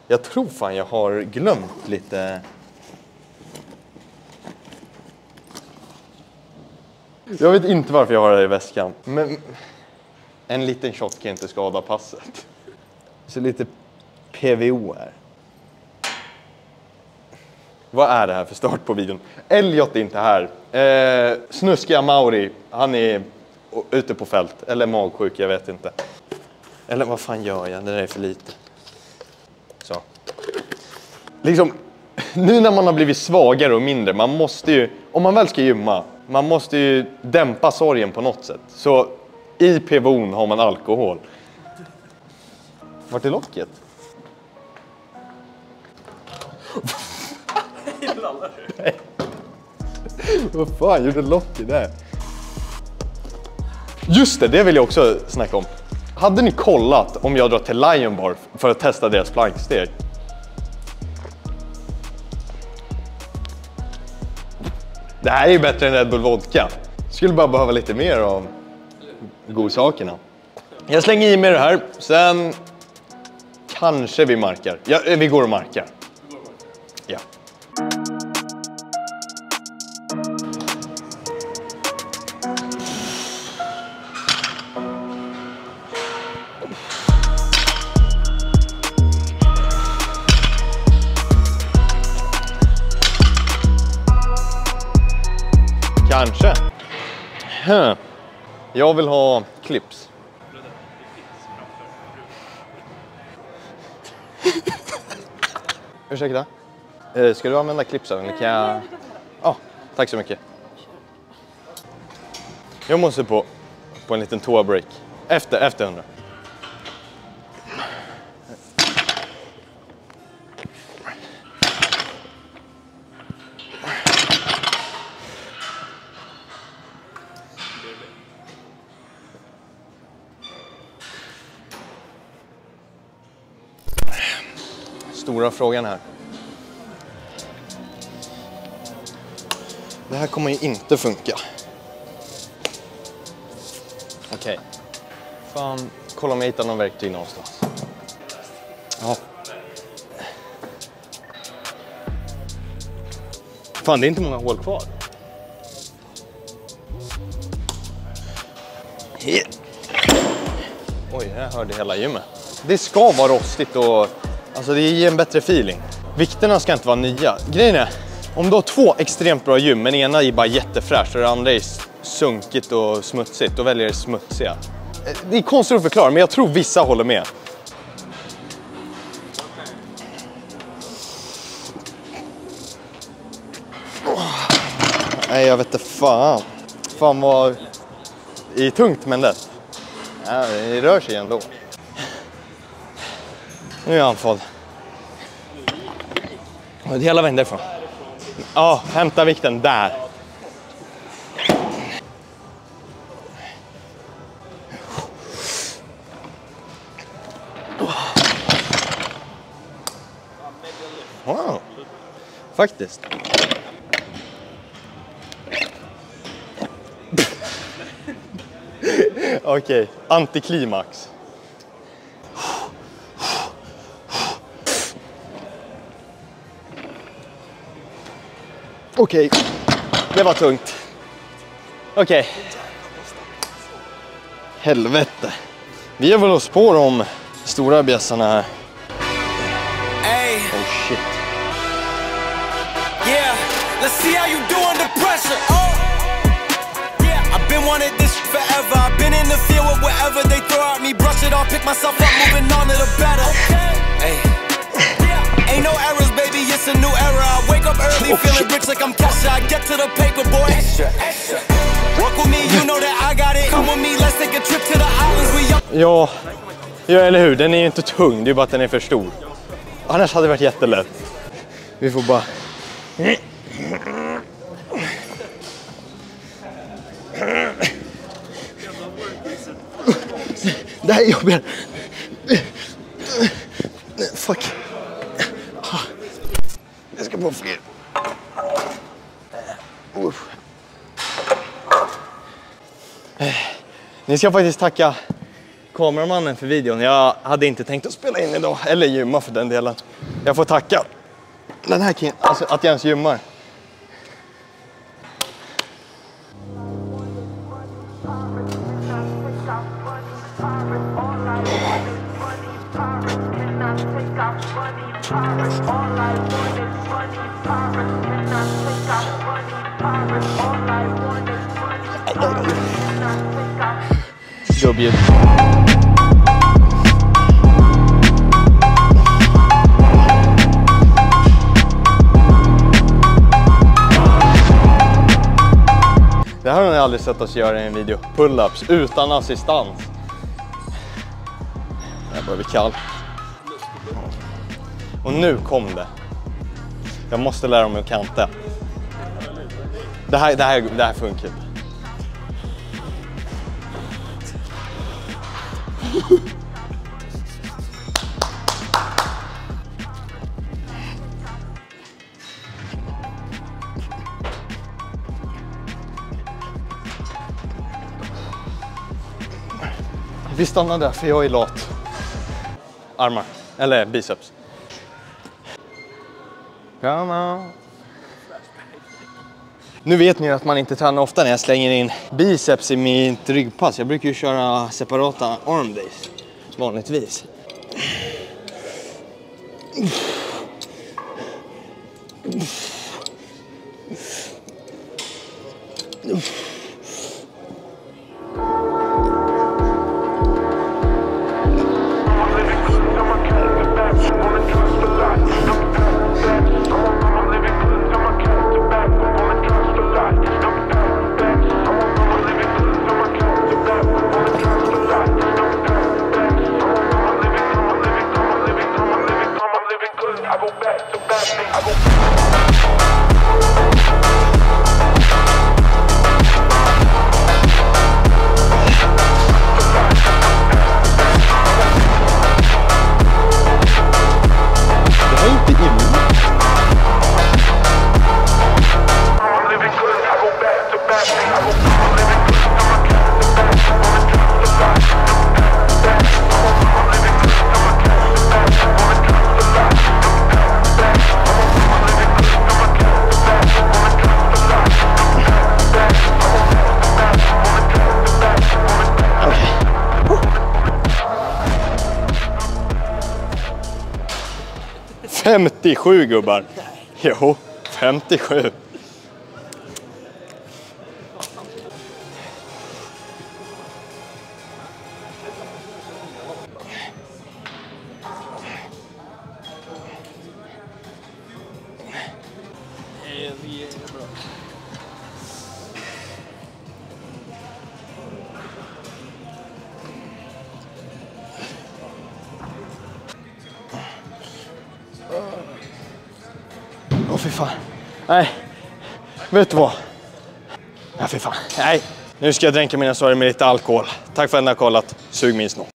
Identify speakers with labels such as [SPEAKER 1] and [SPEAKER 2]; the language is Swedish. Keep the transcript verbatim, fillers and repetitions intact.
[SPEAKER 1] Jag tror fan jag har glömt lite. Jag vet inte varför jag har det i väskan. Men en liten shot kan inte skada passet. Så lite P V O här. Vad är det här för start på videon? Elliot är inte här. Eh, snuskiga Mauri, han är ute på fält. Eller magsjuk, jag vet inte. Eller vad fan gör jag? Det där är för lite. Så. Liksom, nu när man har blivit svagare och mindre, man måste ju, om man väl ska gymma, man måste ju dämpa sorgen på något sätt. Så i P V O:n har man alkohol. Vart är locket? Nej. Vad fan gjorde locket där? Just det, det vill jag också snacka om. Hade ni kollat om jag drar till Lion Bar för att testa deras planksteg? Det här är ju bättre än Red Bull Vodka. Skulle bara behöva lite mer av godsakerna. Jag slänger i mig det här, sen kanske vi markar. Ja, vi går och markar. Ja. Kanske. Jag vill ha clips. Ursäkta. Eh, ska du använda clipsen eller kan jag... Ja, oh, tack så mycket. Jag måste på, på en liten toa-break. Efter, efter hundra. Stora frågan här. Det här kommer ju inte funka. Okej. Okay. Fan, kolla om jag hittar någon verktyg någonstans. Ja. Fan, det är inte många hål kvar. Yeah. Oj, jag hörde hela gymmet. Det ska vara rostigt och... Alltså det ger en bättre feeling. Vikterna ska inte vara nya. Grejen är, om du har två extremt bra gym, men ena är bara jättefräscht och det andra är sunkigt och smutsigt, då väljer det smutsiga. Det är konstigt att förklara, men jag tror vissa håller med. Nej, jag vet inte fan. Fan vad... Det är tungt men lätt. Ja, det rör sig ändå. Nu är jag andfådd. Hela vägen därifrån. Ja, hämta vikten där. Wow. Faktiskt. Okej, okay. Antiklimax. Okej, okay. Det var tungt. Okej. Okay. Helvete. Vi är väl oss på de stora bjässarna här.
[SPEAKER 2] Hey.
[SPEAKER 1] Oh shit.
[SPEAKER 2] Yeah, let's see how you do under pressure. Oh. Yeah, I've been wanting this forever. I've been in the field with whatever they throw at me. Brush it off, pick myself up, moving on to the better. Hey. Ain't no errors, baby, it's a new era. I wake up early, oh, feeling shit. Rich like I'm Kesha. I get to the paper, boy. Extra, extra. Walk with me, you know that I got it. Come with me, let's take a trip to the islands. We young.
[SPEAKER 1] Ja, ja, eller hur? Den är ju inte tung, det är bara att den är för stor. Annars hade det varit jättelätt. Vi får bara... Det här är jobbigt. Fuck. Jag ska på fler. Ni ska faktiskt tacka kameramannen för videon. Jag hade inte tänkt att spela in idag, eller gymma för den delen. Jag får tacka den här killen, alltså att jag ens gymmar. Gubbjud. Det här har ni aldrig sett oss göra i en video. Pull-ups utan assistans. Det börjar bli kallt. Och nu kom det. Jag måste lära mig att kanta. Det här, det här, det här funkar inte. Vi stannar där för jag är lat. Armar, eller biceps. Come on. Nu vet ni att man inte tränar ofta när jag slänger in biceps i mitt ryggpass. Jag brukar ju köra separata arm days vanligtvis. femtiosju gubbar. Jo, femtiosju. Åh oh, fy fan. Nej. Vet du vad? Ja fy fan. Nej. Nu ska jag dränka mina sorger med lite alkohol. Tack för att ni har kollat. Sug min snor.